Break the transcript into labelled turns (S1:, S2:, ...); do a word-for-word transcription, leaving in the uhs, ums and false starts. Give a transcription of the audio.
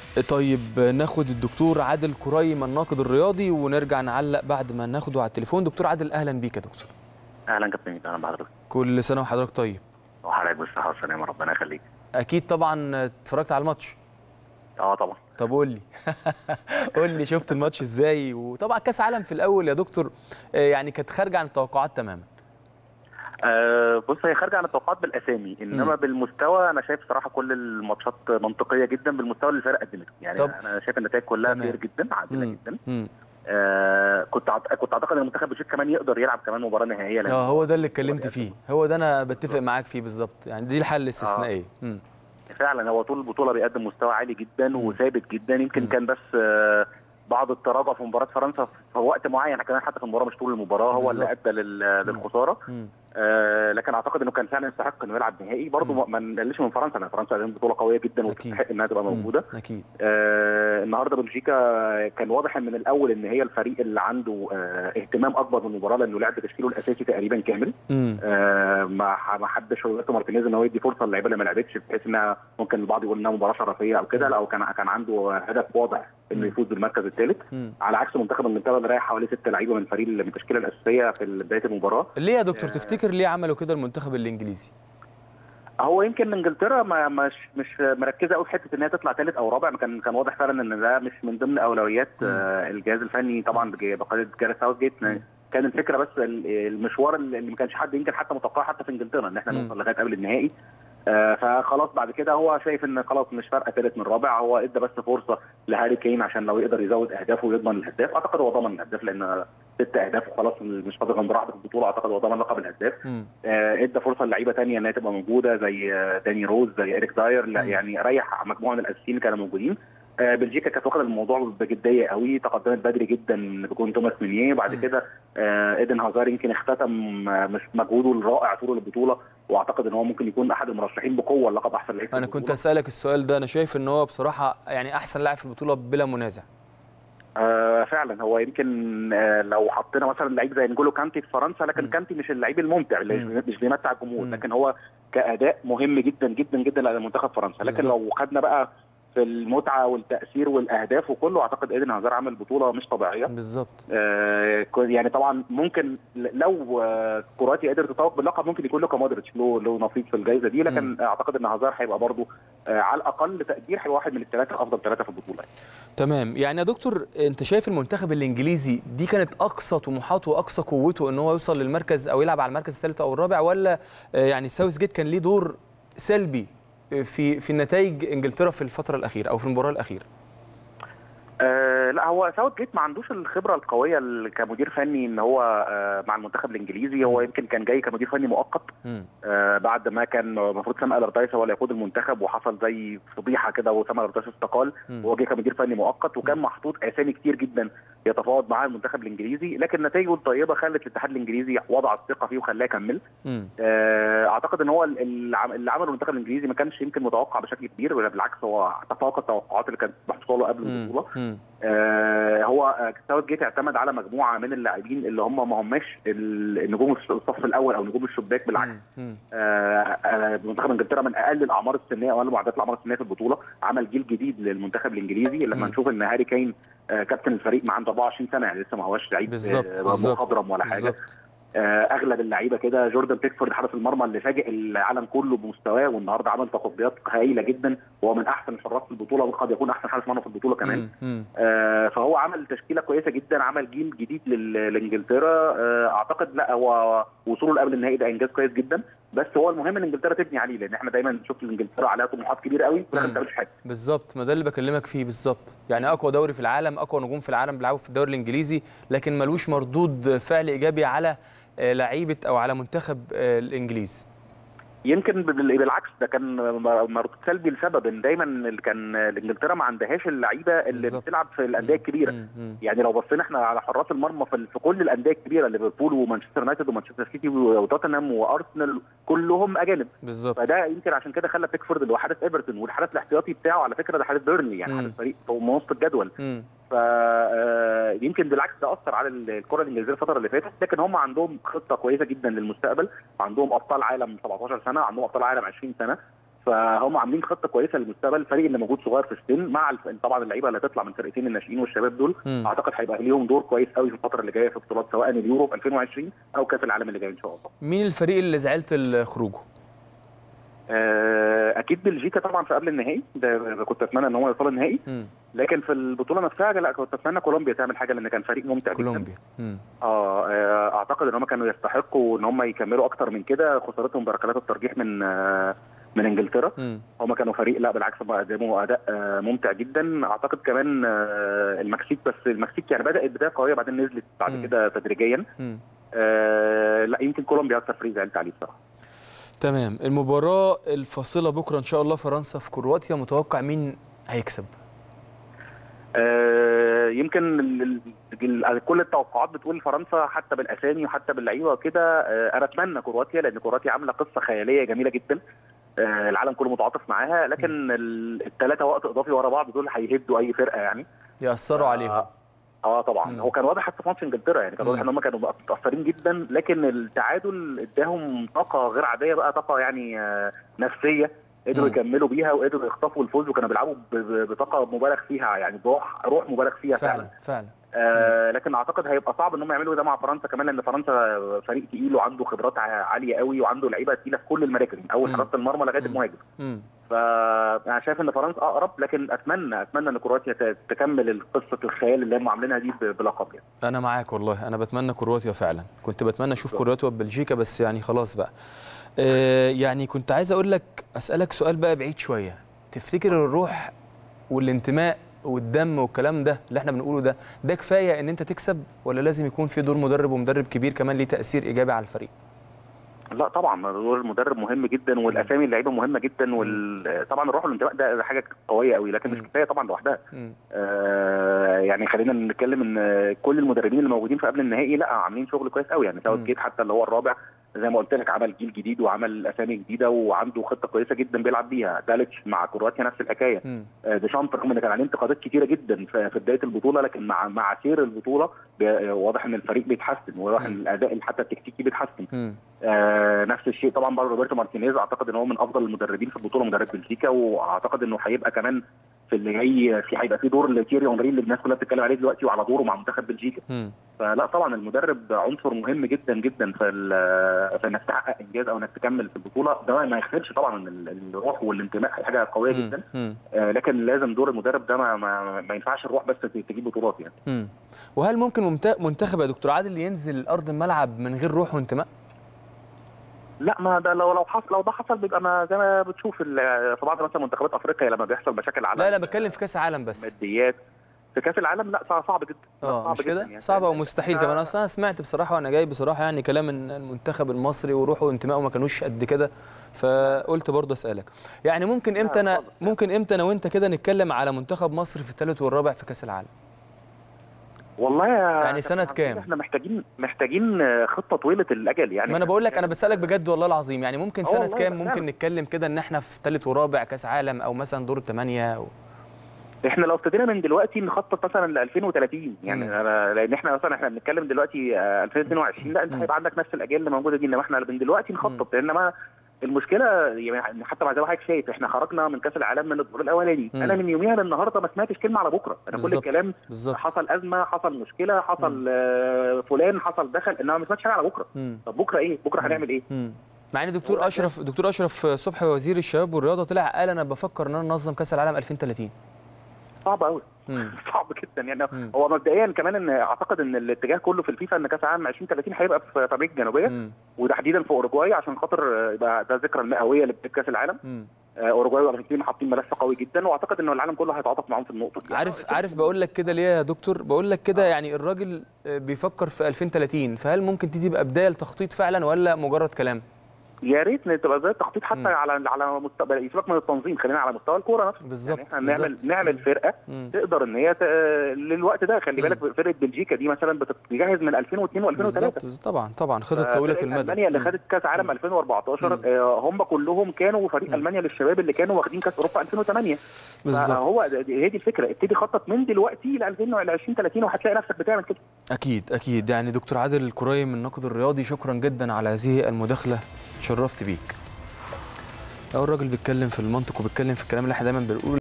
S1: طيب ناخد الدكتور عادل كريم الناقد الرياضي ونرجع نعلق بعد ما ناخده على التليفون. دكتور عادل اهلا بيك يا دكتور.
S2: اهلا كابتن ميدو، اهلا بحضرتك.
S1: كل سنه وحضرتك طيب.
S2: وحضرتك بالصحه والسلامه، ربنا يخليك.
S1: اكيد طبعا اتفرجت على الماتش.
S2: اه طبعا.
S1: طب قول لي قول لي شفت الماتش ازاي؟ وطبعا كاس عالم في الاول يا دكتور يعني كانت خارجه عن التوقعات تماما.
S2: أه بص، هي خارجه عن التوقعات بالاسامي، انما
S1: م.
S2: بالمستوى انا شايف صراحه كل الماتشات منطقيه جدا بالمستوى اللي الفرق قدمته. يعني طب. انا شايف النتائج كلها فير جدا، عادله
S1: م.
S2: جدا.
S1: م.
S2: آه كنت عط... كنت اعتقد ان المنتخب بشيك كمان يقدر يلعب كمان مباراه نهائيه.
S1: اه هو ده اللي اتكلمت فيه، هو ده انا بتفق معاك فيه بالظبط، يعني دي الحاله الاستثنائيه.
S2: آه. فعلا هو طول البطوله بيقدم مستوى عالي جدا وثابت جدا. يمكن م. كان بس آه بعض التراجع في مباراه فرنسا في وقت معين كمان، حتى في المباراه مش طول المباراه، هو بالزبط. اللي ادى للخساره. آه لكن اعتقد انه كان فعلا يستحق انه يلعب نهائي برضه. ما نقلش من فرنسا، لان فرنسا قدمت بطوله قويه جدا وتستحق انها تبقى موجوده.
S1: اكيد.
S2: آه النهارده بلجيكا كان واضح من الاول ان هي الفريق اللي عنده آه اهتمام اكبر بالمباراه، لانه لعب تشكيله الاساسي تقريبا كامل. آه ما ما حدش روبرتو مارتينيز ان هو يدي فرصه للعيبه اللي ما لعبتش، بحيث انها ممكن البعض يقول انها مباراه شرفيه او كده. لا، او كان كان عنده هدف واضح انه يفوز بالمركز الثالث، على عكس منتخب انجلترا اللي رايح حوالي ست لعيبه من الفريق من التشكيله الاساسيه في بدايه المباراه.
S1: ليه يا دكتور آه تفتكر ليه عملوا كده المنتخب الانجليزي؟
S2: هو يمكن انجلترا ما مش مش مركزه قوي في حته ان هي تطلع ثالث او رابع. كان كان واضح فعلا ان ده مش من ضمن اولويات آه الجهاز الفني طبعا بقياده جاريث ساوثجيت. كان الفكره بس المشوار اللي ما كانش حد يمكن حتى متوقعه حتى في انجلترا ان احنا نوصل لغايه قبل النهائي. آه فخلاص بعد كده هو شايف ان خلاص مش فارقه ثالث من رابع. هو ادى بس فرصه لهاري كين عشان لو يقدر يزود اهدافه ويضمن الهداف. اعتقد هو ضمن الهداف لان ست اهداف وخلاص مش فاضل غير مباراه في البطوله. اعتقد هو ضمن لقب الهداف. آه ادى فرصه للعيبه ثانيه انها تبقى موجوده زي داني روز زي اريك داير. لا يعني ريح مجموعه من الاساسيين اللي كانوا موجودين. آه بلجيكا كانت واخده الموضوع بجديه قوي، تقدمت بدري جدا بجون توماس مينيه. بعد كده آه ايدن هازار يمكن اختتم مش مجهوده الرائع طول البطوله، واعتقد ان هو ممكن يكون احد المرشحين بقوه لقب احسن لاعب في
S1: انا كنت اسالك السؤال ده. انا شايف ان هو بصراحه يعني احسن لاعب في البطوله بلا منازع.
S2: آه فعلا هو يمكن آه لو حطينا مثلا لعيب زي نجولو كانتي في فرنسا، لكن م. كانتي مش اللعيب الممتع اللي مش بيمتع الجمهور، لكن هو كاداء مهم جدا جدا جدا لمنتخب فرنسا. لكن بالزبط. لو خدنا بقى في المتعه والتاثير والاهداف وكله، اعتقد ايدن هازار عمل بطوله مش طبيعيه
S1: بالظبط.
S2: آه يعني طبعا ممكن لو آه كرواتيا قدر تتوج باللقب ممكن يكون لوكا مودريتش له له نصيب في الجائزه دي، لكن م. اعتقد ان هازار هيبقى برضه آه على الاقل تقدير هيبقى واحد من الثلاثه افضل ثلاثه في البطوله.
S1: تمام. يعني يا دكتور انت شايف المنتخب الانجليزي دي كانت اقصى طموحاته واقصى قوته ان هو يوصل للمركز او يلعب على المركز الثالث او الرابع، ولا آه يعني ساوثجيت كان ليه دور سلبي في في النتائج انجلترا في الفتره الاخيره او في المباراه الاخيره؟
S2: آه لا، هو ساوثجيت ما عندوش الخبره القويه كمدير فني ان هو آه مع المنتخب الانجليزي. هو يمكن كان جاي كمدير فني مؤقت آه بعد ما كان المفروض سام الردايس هو اللي يقود المنتخب، وحصل زي فضيحه كده وسام الردايس استقال وهو جه كمدير فني مؤقت، وكان محطوط اسامي كتير جدا يتفاوض معاه المنتخب الانجليزي، لكن نتائجه الطيبه خلت الاتحاد الانجليزي وضع الثقه فيه وخلاه يكمل. آه اعتقد ان هو اللي عمله المنتخب الانجليزي ما كانش يمكن متوقع بشكل كبير، ولا بالعكس هو تفوق التوقعات اللي كانت محطوطه له قبل البطوله. آه هو ساوثجيت اعتمد على مجموعه من اللاعبين اللي هم ما هماش النجوم الصف الاول او نجوم الشباك، بالعكس. آه منتخب انجلترا من اقل الاعمار السنيه واقل معدلات الاعمار السنيه في البطوله، عمل جيل جديد للمنتخب الانجليزي. لما نشوف ان هاري كين آه كابتن الفريق ما عنده أربعة وعشرين سنه، يعني لسه ما هوش لعيب مخضرم ولا حاجه. اغلب اللعيبه كده. جوردن بيكفورد حارس المرمى اللي فاجئ العالم كله بمستواه، والنهارده عمل تصديات هائله جدا، وهو من احسن الحراس في البطوله وقد يكون احسن حارس مرمى في البطوله كمان. آه فهو عمل تشكيله كويسه جدا، عمل جيل جديد لانجلترا. آه اعتقد لا هو وصوله قبل النهائي ده انجاز كويس جدا، بس هو المهم ان انجلترا تبني عليه، لان احنا دايما نشوف انجلترا عليها طموحات كبيره قوي وفي الاخر ما بتعملش حاجه.
S1: بالظبط، ما ده اللي بكلمك فيه بالظبط. يعني اقوى دوري في العالم، اقوى نجوم في العالم بيلعبوا في الدوري الانجليزي، لكن ملوش مردود فعل ايجابي على لعيبه او على منتخب الانجليز.
S2: يمكن بالعكس، ده كان مردود سلبي لسبب ان دايما كان انجلترا ما عندهاش اللعيبه اللي بالزبط. بتلعب في الانديه الكبيره. مم. مم. يعني لو بصينا احنا على حراس المرمى في, في كل الانديه الكبيره، ليفربول ومانشستر يونايتد ومانشستر سيتي وتوتنهام وارسنال كلهم اجانب بالظبط. فده يمكن عشان كده خلى بيكفورد اللي هو حارس ايفرتون والحارس الاحتياطي بتاعه على فكره ده حارس بيرنلي، يعني حارس فريق في وسط الجدول. مم. ف يمكن بالعكس ده اثر على الكره الانجليزيه الفتره اللي فاتت، لكن هم عندهم خطه كويسه جدا للمستقبل، عندهم ابطال عالم سبعتاشر سنه، عندهم ابطال عالم عشرين سنه. فهم عاملين خطه كويسه للمستقبل. الفريق اللي موجود صغير في السن مع الف... طبعا اللعيبه اللي هتطلع من فرقتين الناشئين والشباب دول م. اعتقد هيبقى ليهم دور كويس قوي في الفتره اللي جايه في بطولات سواء اليورو في ألفين وعشرين او كاس العالم اللي جاي ان شاء الله.
S1: مين الفريق اللي زعلت لخروجه؟
S2: اكيد بلجيكا طبعا في قبل النهائي، ده كنت اتمنى ان هو يوصل النهائي، لكن في البطوله نفسها لا كنت اتمنى كولومبيا تعمل حاجه لان كان فريق ممتع جدا.
S1: كولومبيا
S2: اه اعتقد ان هم كانوا يستحقوا ان هم يكملوا اكتر من كده، خسارتهم بركلات الترجيح من آه من انجلترا. هم كانوا فريق لا بالعكس قدموا اداء آه ممتع جدا. اعتقد كمان آه المكسيك، بس المكسيك يعني بدات بدايه قويه بعدين نزلت بعد كده تدريجيا. آه لا يمكن كولومبيا اكتر فريق زعلت عليه بصراحه. تمام.
S1: المباراه الفاصله بكره ان شاء الله فرنسا في كرواتيا، متوقع مين هيكسب؟
S2: آه يمكن ال ال كل التوقعات بتقول فرنسا حتى بالاسامي وحتى باللعيبه وكده. آه انا اتمنى كرواتيا لان كرواتيا عامله قصه خياليه جميله جدا. آه العالم كله متعاطف معاها، لكن الثلاثه وقت اضافي ورا بعض دول هيهدوا اي فرقه يعني،
S1: ياثروا آه عليهم.
S2: اه طبعا مم. هو كان واضح حتى في ماتش انجلترا يعني كان واضح ان هم كانوا متاثرين جدا، لكن التعادل اداهم طاقه غير عاديه بقى، طاقه يعني آه نفسيه قدروا يكملوا بيها وقدروا يخطفوا الفوز، وكانوا بيلعبوا بطاقه مبالغ فيها يعني بروح روح مبالغ فيها
S1: فعلا فعلا, فعلا.
S2: آه لكن اعتقد هيبقى صعب ان هم يعملوا ده مع فرنسا كمان، لان فرنسا فريق تقيل وعنده خبرات عاليه قوي وعنده لعيبه تقيله في كل المراكز من اول حراسه المرمى لغايه المهاجم. فانا شايف ان فرنسا اقرب، لكن اتمنى اتمنى ان كرواتيا تكمل قصه الخيال اللي هم عاملينها دي بلقب يعني.
S1: انا معاك والله، انا بتمنى كرواتيا فعلا، كنت بتمنى اشوف كرواتيا وبلجيكا بس يعني خلاص بقى. آه يعني كنت عايز اقول لك اسالك سؤال بقى بعيد شويه، تفتكر الروح والانتماء والدم والكلام ده اللي احنا بنقوله ده ده كفايه ان انت تكسب، ولا لازم يكون في دور مدرب ومدرب كبير كمان ليه تاثير ايجابي على الفريق؟
S2: لا طبعا دور المدرب مهم جدا والاسامي اللعيبه مهمه جدا، وطبعا الروح والانتماء ده حاجه قويه قوي، لكن مش كفايه طبعا لوحدها. آه يعني خلينا نتكلم ان كل المدربين اللي موجودين في قبل النهائي لا عاملين شغل كويس قوي يعني. ساوث جيت حتى اللي هو الرابع زي ما قلت لك عمل جيل جديد وعمل اسامي جديده وعنده خطه كويسه جدا بيلعب بيها. داليتش مع كرواتيا نفس الحكايه. آه ديشامب رغم ان كان عليه انتقادات كتيره جدا في بدايه البطوله، لكن مع مع سير البطوله واضح ان الفريق بيتحسن، وواضح ان الاداء حتى التكتيكي بيتحسن. آه نفس الشيء طبعا برضه روبرتو مارتينيز، اعتقد ان هو من افضل المدربين في البطوله، مدرب بلجيكا، واعتقد انه هيبقى كمان في اللي جاي في هيبقى في دور لتيري اونري اللي الناس كلها بتتكلم عليه دلوقتي وعلى دوره مع منتخب بلجيكا. م. فلا طبعا المدرب عنصر مهم جدا جدا في في انك تحقق انجاز او انك تكمل في البطوله. ده ما يختلفش طبعا ان الروح والانتماء حاجه قويه م. جدا، م. آه لكن لازم دور المدرب ده ما, ما, ما ينفعش الروح بس تجيب بطولات يعني. م.
S1: وهل ممكن منتخب يا دكتور عادل ينزل ارض الملعب من غير روح وانتماء؟
S2: لا ما ده لو لو حصل لو ده حصل بيبقى ما زي ما بتشوف في بعض مثلا منتخبات افريقيا لما بيحصل مشاكل على
S1: لا انا بتكلم في كاس العالم بس
S2: ماديات في كاس العالم. لا صعب جدا.
S1: اه مش كده يعني صعب او مستحيل كمان. اصلا انا سمعت بصراحه وانا جاي بصراحه يعني كلام ان المنتخب المصري وروحه وانتمائه ما كانوش قد كده، فقلت برضه اسالك يعني ممكن امتى انا ممكن امتى انا وانت كده نتكلم على منتخب مصر في الثالث والرابع في كاس العالم؟
S2: والله
S1: يعني سنه كام؟
S2: احنا محتاجين محتاجين خطه طويله الاجل يعني.
S1: ما انا بقول لك انا بسالك بجد والله العظيم، يعني ممكن سنه كام ممكن نتكلم كده ان احنا في ثالث ورابع كاس عالم او مثلا دور الثمانيه و...
S2: احنا لو ابتدينا من دلوقتي نخطط مثلا ل ألفين وثلاثين يعني م. لان احنا مثلا احنا بنتكلم دلوقتي ألفين واثنين وعشرين، لا انت هيبقى عندك نفس الاجيال اللي موجوده دي، انما احنا من دلوقتي نخطط. لان ما المشكله يعني حتى مع زي ما حضرتك شايف احنا خرجنا من كاس العالم من الدور الاولاني، انا من يوميها للنهارده ما سمعتش كلمه على بكره. انا بالزبط. كل الكلام بالزبط. حصل ازمه، حصل مشكله، حصل آه فلان حصل دخل، انما ما سمعتش حاجه على بكره. مم. طب بكره ايه؟ بكره هنعمل ايه؟
S1: مم. مع ان دكتور اشرف دكتور اشرف صبحي وزير الشباب والرياضه طلع قال انا بفكر ان انا انظم كاس العالم ألفين وثلاثين.
S2: صعب قوي صعب جدا يعني. مم. هو مبدئيا كمان ان اعتقد ان الاتجاه كله في الفيفا ان كاس العالم ألفين وثلاثين هيبقى في امريكا الجنوبيه، مم. وتحديدا في اوروجواي عشان خاطر يبقى ده الذكرى المئويه لكاس العالم. مم. اوروجواي والارجنتين حاطين ملف قوي جدا، واعتقد انه العالم كله هيتعاطف معاهم في النقطه دي.
S1: عارف يعني عارف بقول لك كده ليه يا دكتور؟ بقول لك كده آه. يعني الراجل بيفكر في ألفين وثلاثين، فهل ممكن دي تبقى بدايه لتخطيط فعلا ولا مجرد كلام؟
S2: يا ريت تبقى زي التخطيط حتى م. على على مستوى يسيبك من التنظيم، خلينا على مستوى الكوره نفسه.
S1: بالظبط
S2: يعني احنا نعمل نعمل فرقه م. تقدر ان هي ت... للوقت ده. خلي بالك فرقه بلجيكا دي مثلا بتجهز من ألفين واثنين وألفين وثلاثة.
S1: بالظبط طبعا طبعا خطط طويله المدى.
S2: المانيا اللي خدت كاس عالم ألفين وأربعتاشر آه هم كلهم كانوا فريق م. المانيا للشباب اللي كانوا واخدين كاس اوروبا ألفين وثمانية. بالظبط. هو هي دي الفكره، ابتدي خطط من دلوقتي ل ألفين وثلاثين وهتلاقي نفسك بتعمل كده.
S1: اكيد اكيد. يعني دكتور عادل الكريم من الناقد الرياضي، شكرا جدا على هذه المداخله، تشرفت بيك. هو الراجل بيتكلم في المنطق وبيتكلم في الكلام اللي احنا دايما بنقوله.